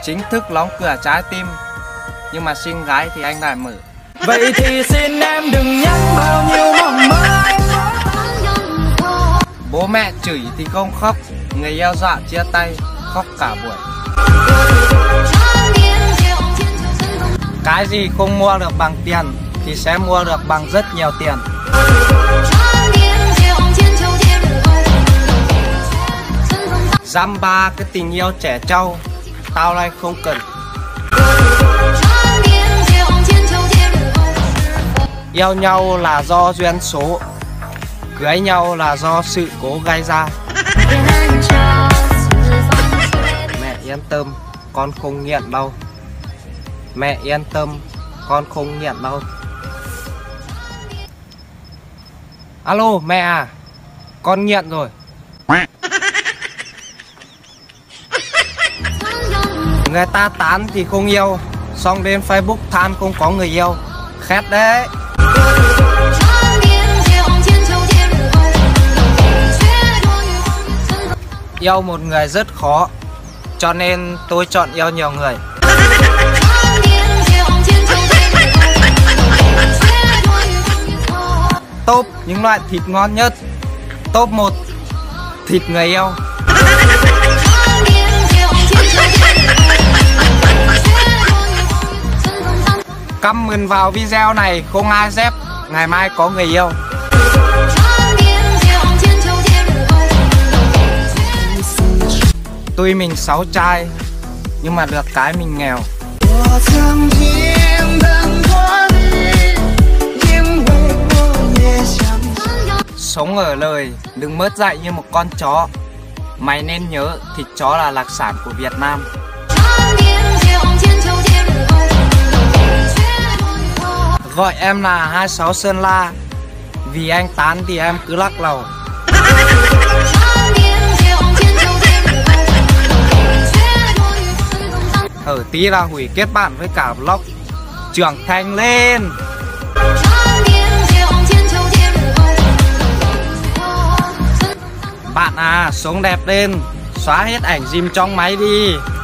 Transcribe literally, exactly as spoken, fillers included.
chính thức đóng cửa trái tim, nhưng mà xinh gái thì anh lại mở. Vậy thì xin em đừng nhắc bao nhiêu mộng mơ. Bố mẹ chửi thì không khóc, người yêu dọa chia tay, khóc cả buổi. Cái gì không mua được bằng tiền thì sẽ mua được bằng rất nhiều tiền. Dăm ba cái tình yêu trẻ trâu, tao lại không cần. Yêu nhau là do duyên số, cưới nhau là do sự cố gây ra. Mẹ yên tâm, con không nghiện đâu. Mẹ yên tâm, con không nghiện đâu. Alo mẹ à, con nghiện rồi. Người ta tán thì không yêu, xong đến Facebook than không có người yêu. Khét đấy. Yêu một người rất khó, cho nên tôi chọn yêu nhiều người. Top những loại thịt ngon nhất. Top một, thịt người yêu. Comment vào video này không ai dép, ngày mai có người yêu. Tuy mình xấu trai, nhưng mà được cái mình nghèo. Sống ở lời, đừng mất dạy như một con chó. Mày nên nhớ thịt chó là đặc sản của Việt Nam. Gọi em là hai sáu Sơn La, vì anh tán thì em cứ lắc lầu. Ở tí là hủy kết bạn với cả vlog. Trưởng thành lên. Bạn à, sống đẹp lên, xóa hết ảnh gym trong máy đi.